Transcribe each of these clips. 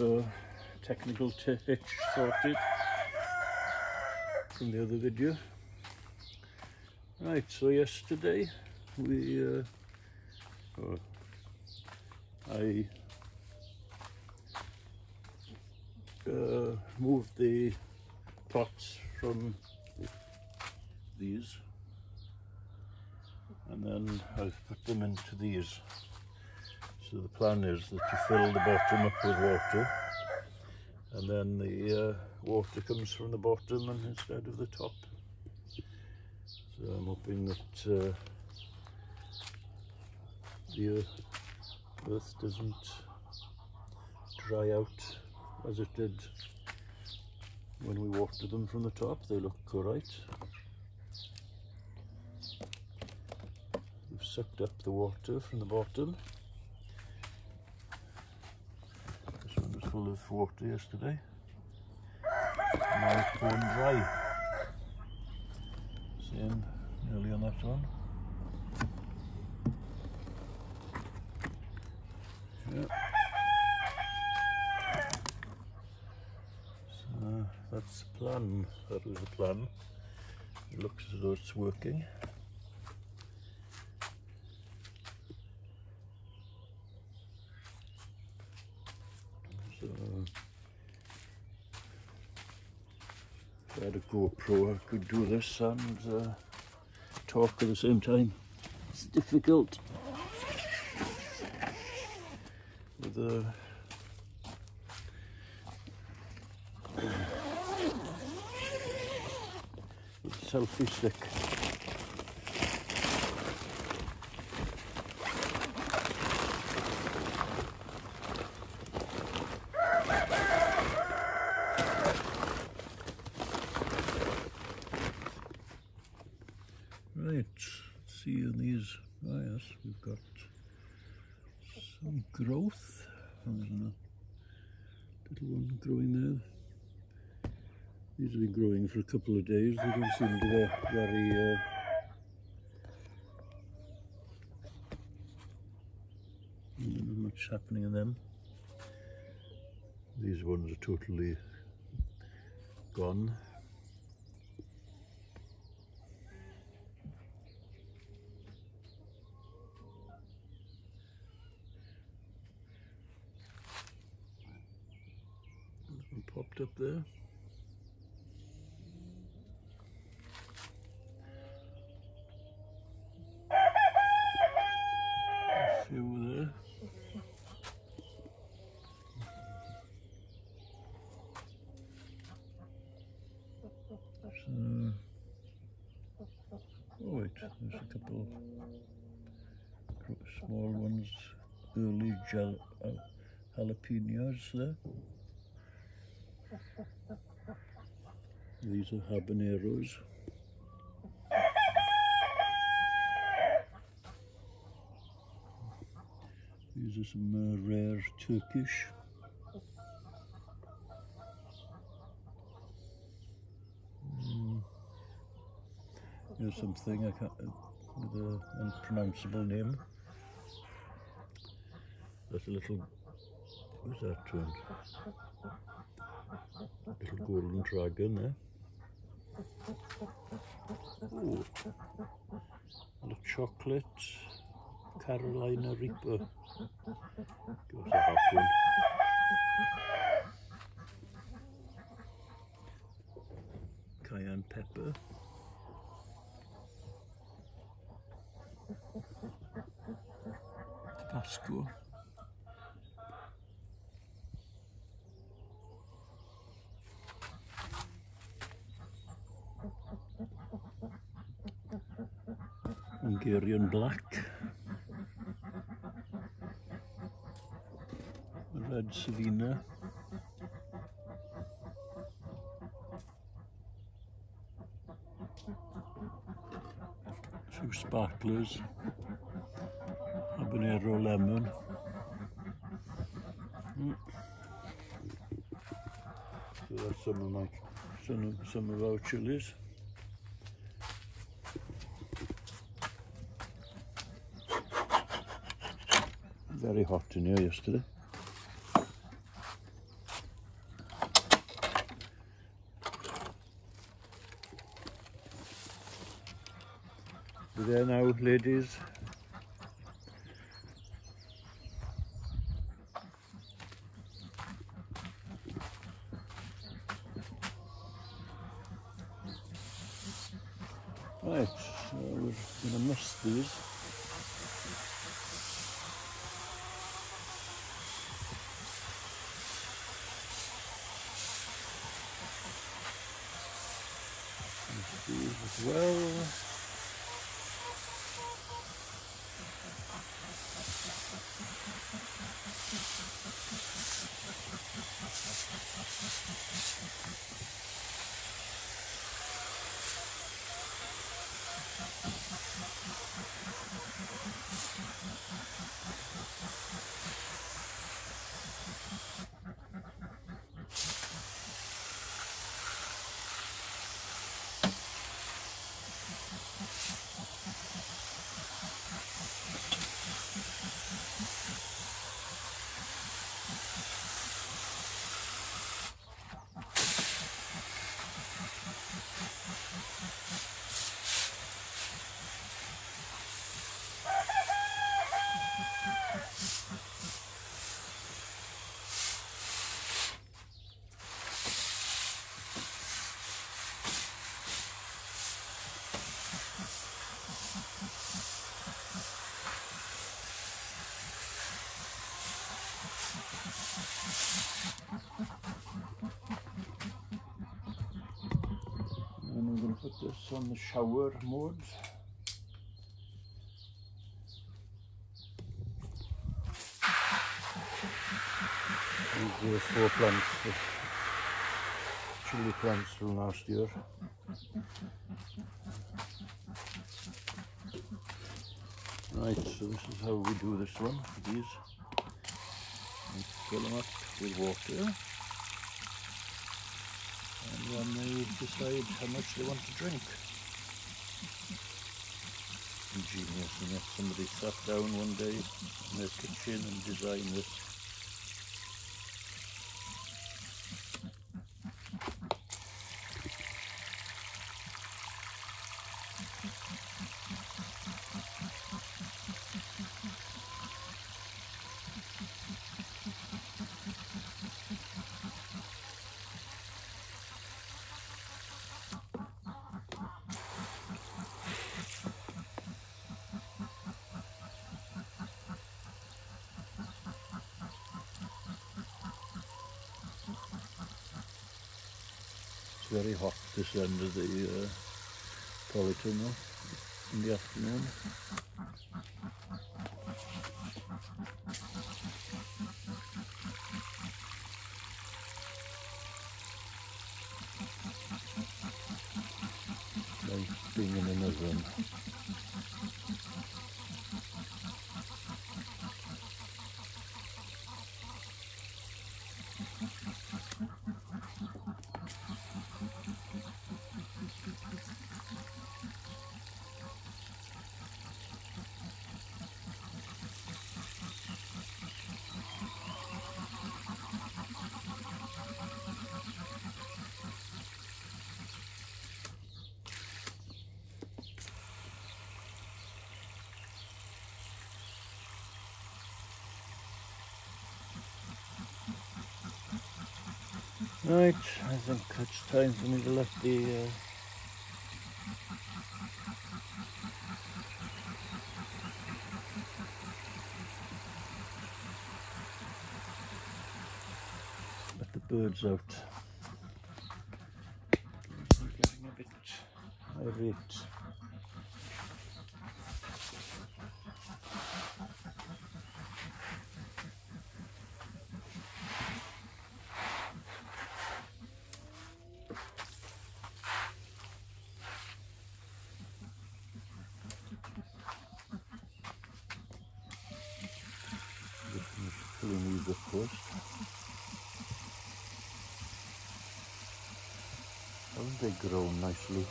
technical hitch sorted from the other video. Right, so yesterday I moved the pots from these, and then I've put them into these. So the plan is that you fill the bottom up with water, and then the water comes from the bottom and instead of the top. So I'm hoping that the earth doesn't dry out as it did when we watered them from the top. They look alright. We've sucked up the water from the bottom. This one was full of water yesterday. Now it's bone dry. Same nearly on that one. Yeah. So that's the plan. That was the plan. It looks as though it's working. So if I had a GoPro, I could do this and talk at the same time. It's difficult with the selfie stick. Right, let's see in these. Ah yes, we've got some growth. There's a little one growing there. These have been growing for a couple of days. They don't seem to be very not much happening in them. These ones are totally gone. One popped up there. A few there. So, oh wait, there's a couple small ones, early jalapenos there. These are habaneros. These are some rare Turkish. Here's something I can't, with an unpronounceable name. That's a little, what's that one? Little golden dragon there. Oh, little chocolate Carolina Reaper. Give us a hot one. Cayenne pepper. Tabasco. Hungarian black. Red Savina. A few sparklers. Habanero lemon. So that's some of our chilies. Very hot in here yesterday. You there now, ladies? Right, so we're going to miss these. These as well. And I'm going to put this on the shower mode. These are 4 plants, chili plants from last year. Right, so this is how we do this one, these. And fill them up with water. And then they decide how much they want to drink. Ingenious, and if somebody sat down one day in their kitchen and designed this. Very hot this end of the polytunnel in the afternoon. Like being in an oven. Right, I think it's time for me to let the birds out. I'm getting a bit irate. Pulling these up first. Haven't they grown nicely?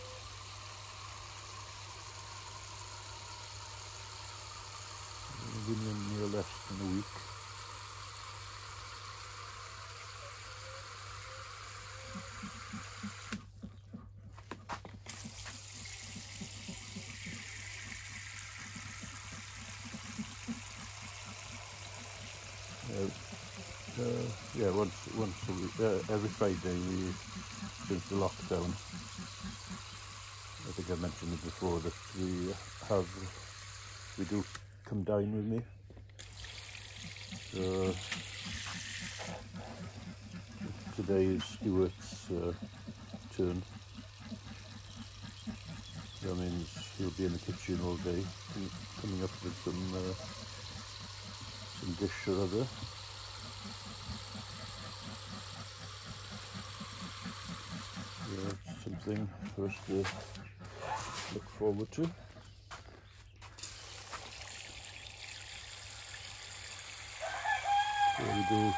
They've been in here less than a week. Yeah, once a week, every Friday we, since the lockdown. I think I mentioned it before that we do come dine with me. So today is Stuart's turn. That means he'll be in the kitchen all day, coming up with some dish or other. Yeah, something for us to look forward to. There we go.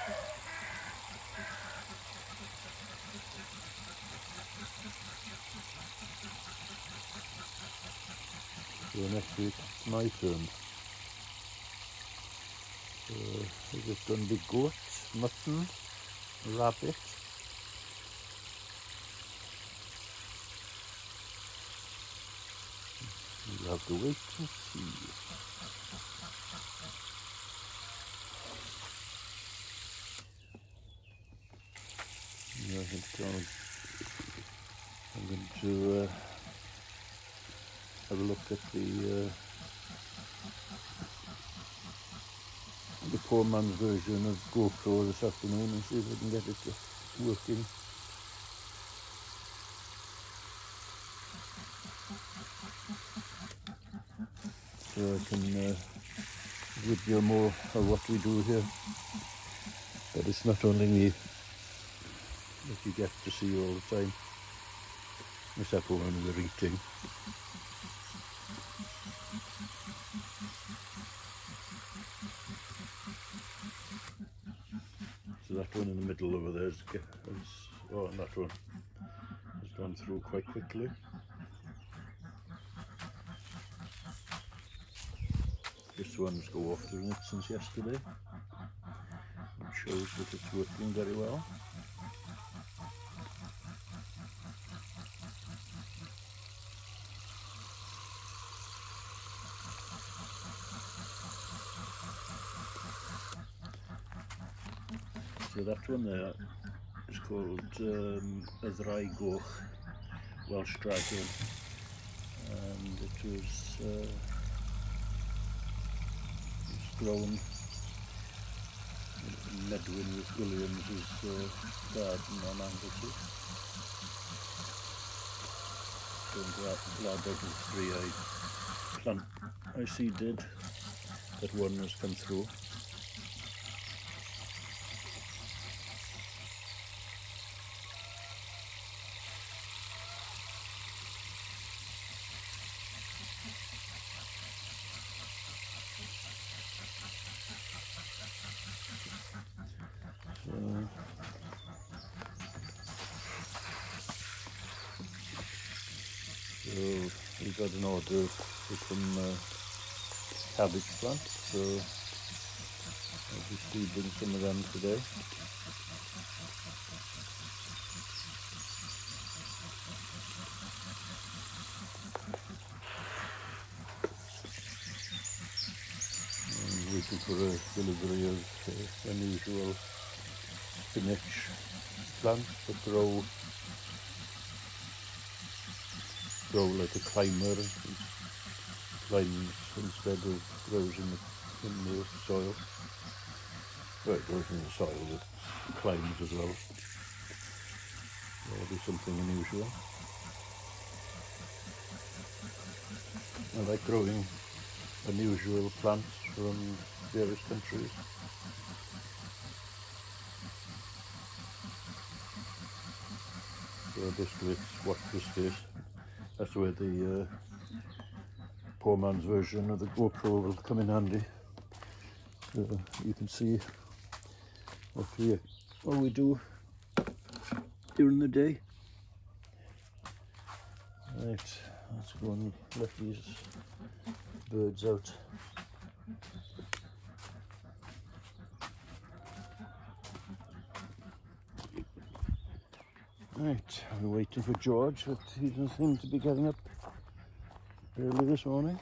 So next week it's my turn. So is it going to be goat, mutton, rabbit? We'll have to wait and see. Yeah, I think I'm going to have a look at the poor man's version of GoPro this afternoon and see if I can get it working. So I can video more of what we do here. But it's not only me that you get to see all the time, except for when we're eating. So that one in the middle over there oh, and that one has gone through quite quickly. This one's go off doing it since yesterday. It shows that it's working very well. So that one there is called a Dry Goch Welsh Dragon, and it was grown in Medwyn with Williams's garden on Anglesey. So I'm glad out of the three I seeded that one has come through. So we got an order for some cabbage plants, so I'll be seeding some of them today. I'm waiting for a delivery of unusual spinach plants that grow like a climber, climbs instead of grows in the soil. Well, it grows in the soil, but climbs as well. That'll be something unusual. I like growing unusual plants from various countries. So basically it's watch this space. That's where the poor man's version of the GoPro will come in handy. So you can see what we do during the day. Right, let's go and let these birds out. Right, we're waiting for George, but he doesn't seem to be getting up early this morning.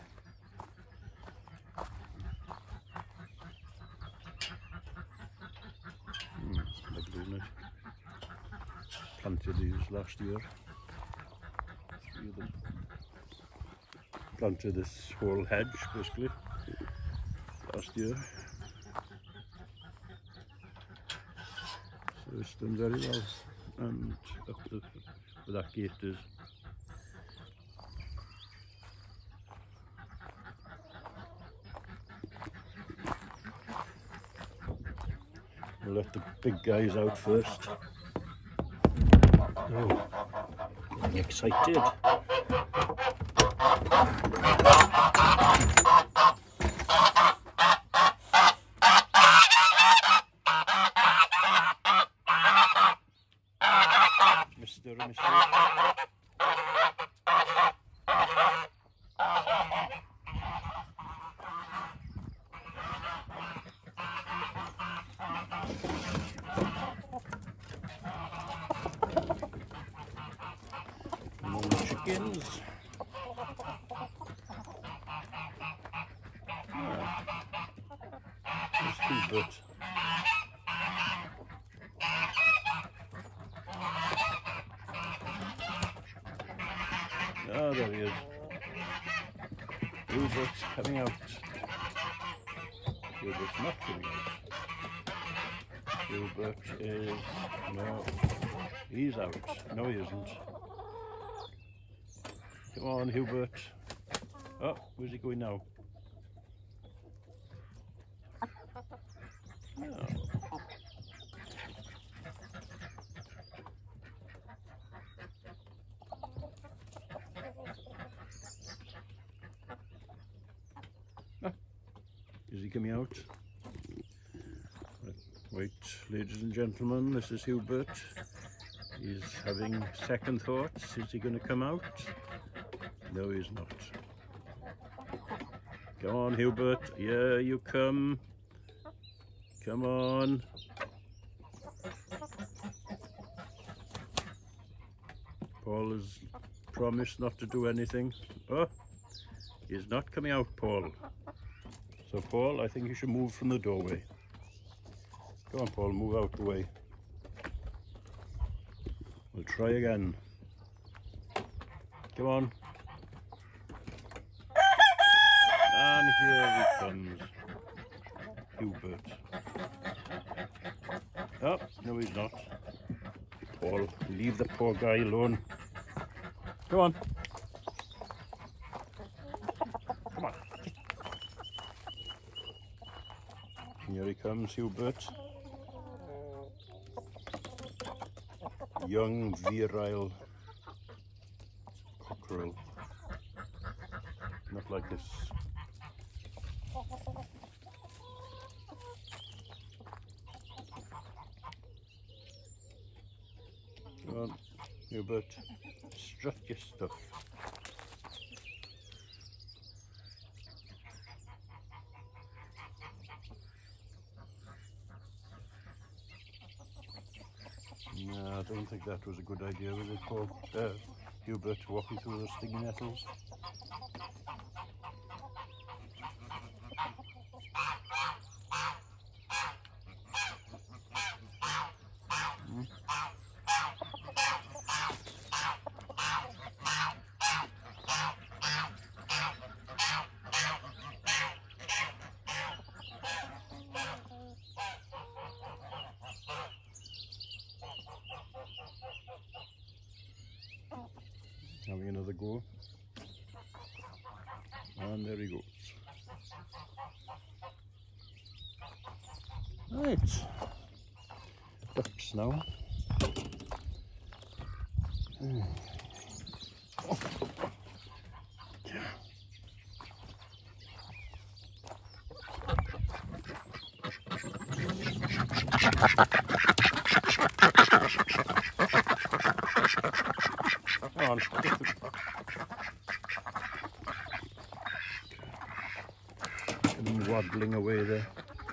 planted these last year. 3 of them. Planted this whole hedge basically last year. So it's done very well. And up the, where that gate is. We'll let the big guys out first. Oh, getting excited. Mr. and Mr. More chickens. There's Hubert. Oh, there he is. Hubert's coming out. Hubert's not coming out. Hubert is... no, he's out. No, he isn't. Come on, Hubert. Oh, where's he going now? No. Ah, is he coming out? Right, ladies and gentlemen, this is Hubert. He's having second thoughts. Is he going to come out? No, he's not. Come on, Hubert. Yeah, you come. Come on. Paul has promised not to do anything. Oh, he's not coming out, Paul. So, Paul, I think you should move from the doorway. Come on, Paul, move out the way. We'll try again. Come on. And here he comes. Hubert. Oh, no he's not. Paul, leave the poor guy alone. Come on. Come on. Here he comes, Hubert. Young, virile cockerel. Not like this. Come on, Hubert, strut your stuff. No, I don't think that was a good idea, was it, Paul? Hubert walking through those stinging nettles. Having another go, and there he goes. Right, ducks now. Come on. And waddling away there.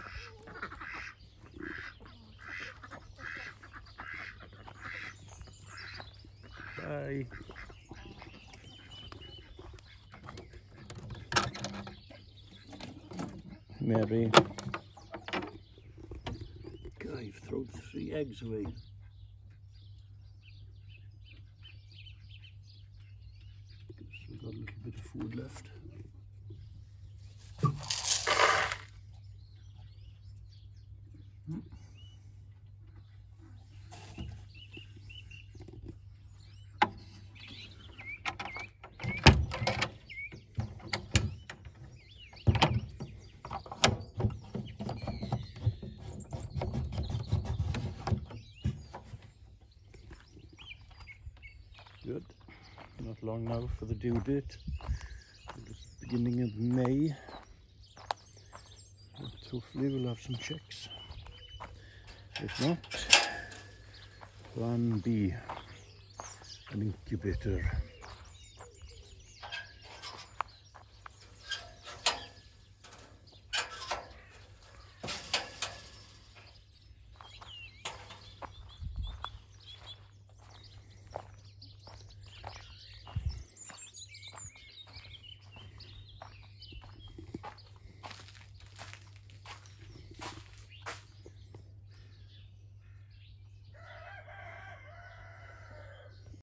Bye. Mary. God, you've thrown 3 eggs away. long now for the due date. It's beginning of May. But hopefully we'll have some chicks. If not, plan B, an incubator.